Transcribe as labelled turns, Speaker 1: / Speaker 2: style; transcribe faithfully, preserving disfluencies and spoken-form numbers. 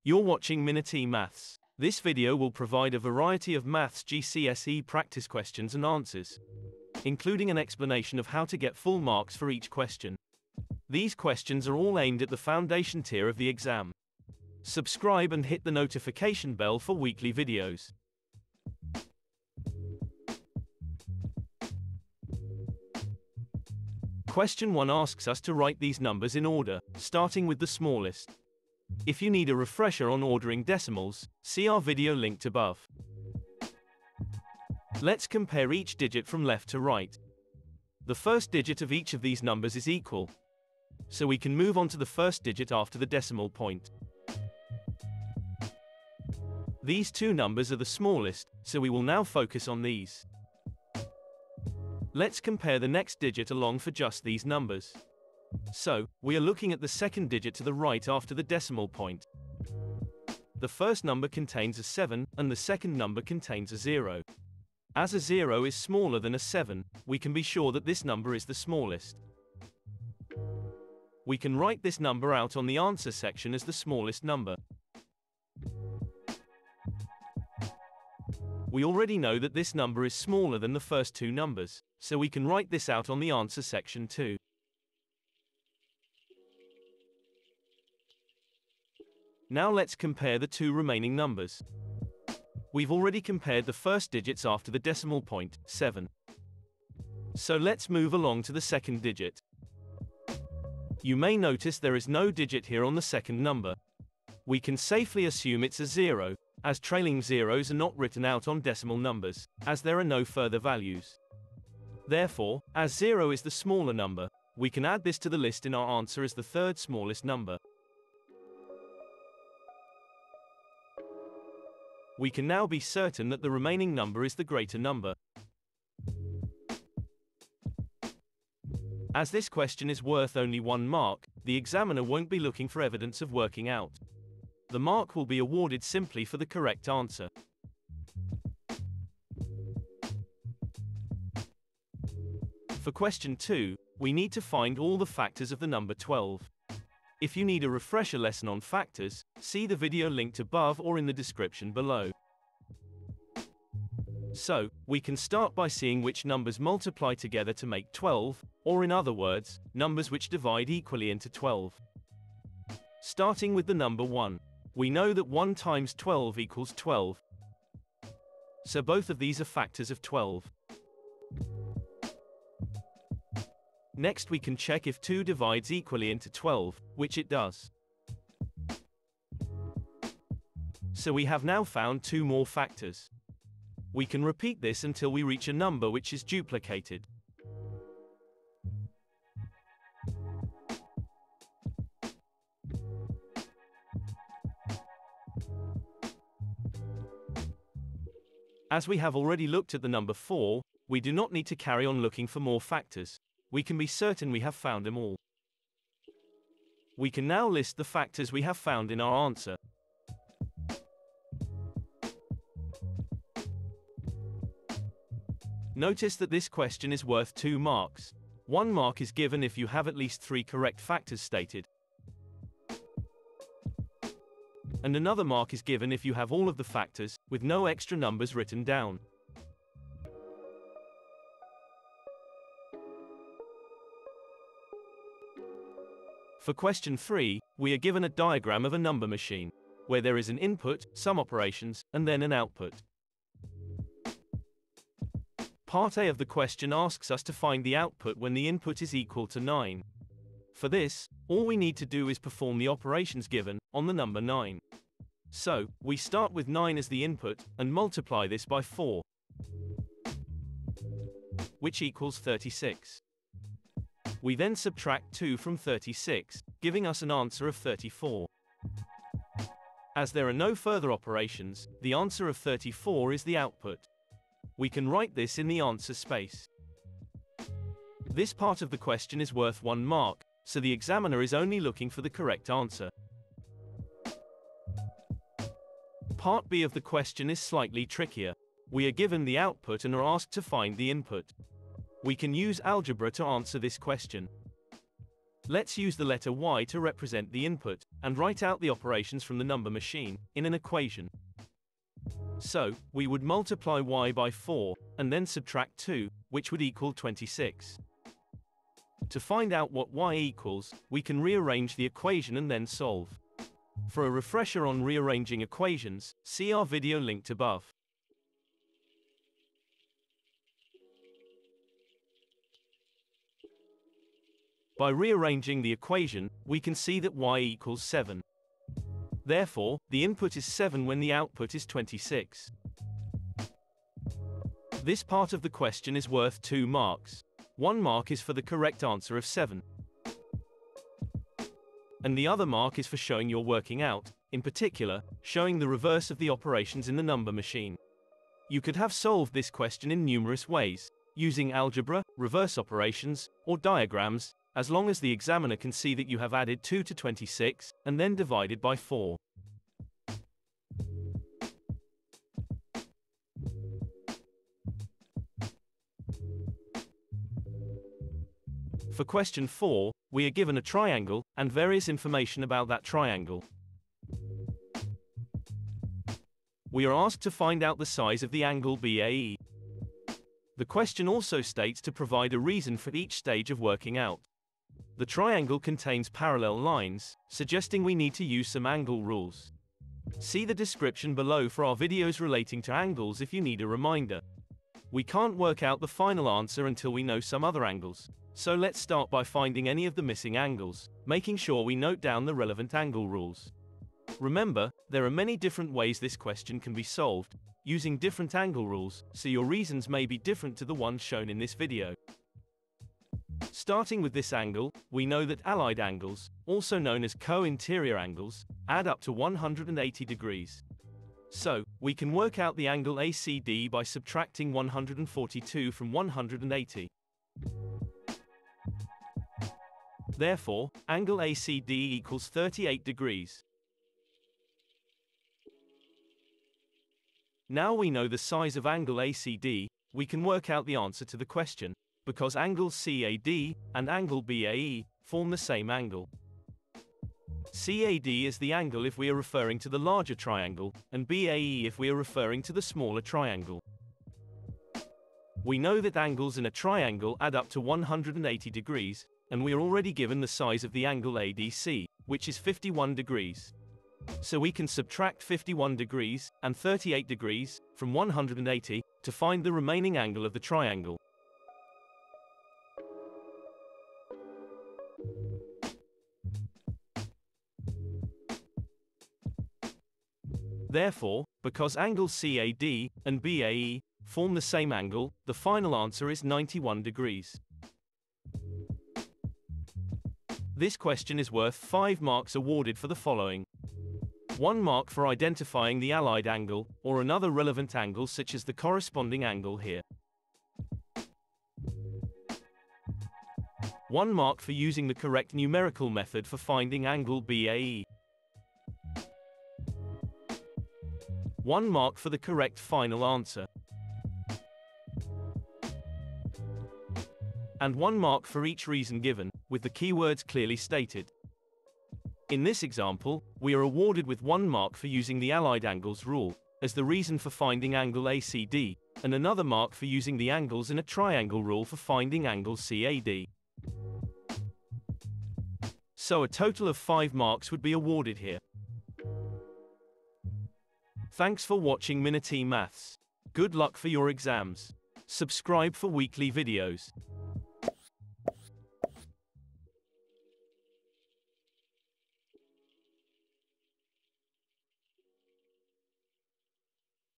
Speaker 1: You're watching GCSE Maths. This video will provide a variety of Maths G C S E practice questions and answers, including an explanation of how to get full marks for each question. These questions are all aimed at the foundation tier of the exam. Subscribe and hit the notification bell for weekly videos. Question one asks us to write these numbers in order, starting with the smallest. If you need a refresher on ordering decimals, see our video linked above. Let's compare each digit from left to right. The first digit of each of these numbers is equal, so we can move on to the first digit after the decimal point. These two numbers are the smallest, so we will now focus on these. Let's compare the next digit along for just these numbers. So, we are looking at the second digit to the right after the decimal point. The first number contains a seven, and the second number contains a zero. As a zero is smaller than a seven, we can be sure that this number is the smallest. We can write this number out on the answer section as the smallest number. We already know that this number is smaller than the first two numbers, so we can write this out on the answer section too. Now let's compare the two remaining numbers. We've already compared the first digits after the decimal point, seven. So let's move along to the second digit. You may notice there is no digit here on the second number. We can safely assume it's a zero, as trailing zeros are not written out on decimal numbers, as there are no further values. Therefore, as zero is the smaller number, we can add this to the list in our answer as the third smallest number. We can now be certain that the remaining number is the greater number. As this question is worth only one mark, the examiner won't be looking for evidence of working out. The mark will be awarded simply for the correct answer. For question two, we need to find all the factors of the number twelve. If you need a refresher lesson on factors, see the video linked above or in the description below. So, we can start by seeing which numbers multiply together to make twelve, or in other words, numbers which divide equally into twelve. Starting with the number one. We know that one times twelve equals twelve. So both of these are factors of twelve. Next we can check if two divides equally into twelve, which it does. So we have now found two more factors. We can repeat this until we reach a number which is duplicated. As we have already looked at the number four, we do not need to carry on looking for more factors. We can be certain we have found them all. We can now list the factors we have found in our answer. Notice that this question is worth two marks. One mark is given if you have at least three correct factors stated, and another mark is given if you have all of the factors, with no extra numbers written down. For question three, we are given a diagram of a number machine, where there is an input, some operations, and then an output. Part A of the question asks us to find the output when the input is equal to nine. For this, all we need to do is perform the operations given on the number nine. So, we start with nine as the input, and multiply this by four, which equals thirty-six. We then subtract two from thirty-six, giving us an answer of thirty-four. As there are no further operations, the answer of thirty-four is the output. We can write this in the answer space. This part of the question is worth one mark, so the examiner is only looking for the correct answer. Part B of the question is slightly trickier. We are given the output and are asked to find the input. We can use algebra to answer this question. Let's use the letter y to represent the input, and write out the operations from the number machine, in an equation. So, we would multiply y by four, and then subtract two, which would equal twenty-six. To find out what y equals, we can rearrange the equation and then solve. For a refresher on rearranging equations, see our video linked above. By rearranging the equation, we can see that y equals seven. Therefore, the input is seven when the output is twenty-six. This part of the question is worth two marks. One mark is for the correct answer of seven. And the other mark is for showing you're working out, in particular, showing the reverse of the operations in the number machine. You could have solved this question in numerous ways, using algebra, reverse operations, or diagrams, as long as the examiner can see that you have added two to twenty-six, and then divided by four. For question four, we are given a triangle, and various information about that triangle. We are asked to find out the size of the angle B A E. The question also states to provide a reason for each stage of working out. The triangle contains parallel lines, suggesting we need to use some angle rules. See the description below for our videos relating to angles if you need a reminder. We can't work out the final answer until we know some other angles, so let's start by finding any of the missing angles, making sure we note down the relevant angle rules. Remember, there are many different ways this question can be solved, using different angle rules, so your reasons may be different to the ones shown in this video. Starting with this angle, we know that allied angles, also known as co-interior angles, add up to one hundred eighty degrees. So, we can work out the angle A C D by subtracting one hundred forty-two from one hundred eighty. Therefore, angle A C D equals thirty-eight degrees. Now we know the size of angle A C D, we can work out the answer to the question, because angles C A D and angle B A E form the same angle. C A D is the angle if we are referring to the larger triangle, and B A E if we are referring to the smaller triangle. We know that angles in a triangle add up to one hundred eighty degrees, and we are already given the size of the angle A D C, which is fifty-one degrees. So we can subtract fifty-one degrees and thirty-eight degrees from one hundred eighty to find the remaining angle of the triangle. Therefore, because angles C A D and B A E form the same angle, the final answer is ninety-one degrees. This question is worth five marks awarded for the following. One mark for identifying the allied angle, or another relevant angle such as the corresponding angle here. One mark for using the correct numerical method for finding angle B A E. One mark for the correct final answer. And one mark for each reason given, with the keywords clearly stated. In this example, we are awarded with one mark for using the allied angles rule, as the reason for finding angle A C D, and another mark for using the angles in a triangle rule for finding angle C A D. So a total of five marks would be awarded here. Thanks for watching G C S E Maths. Good luck for your exams. Subscribe for weekly videos.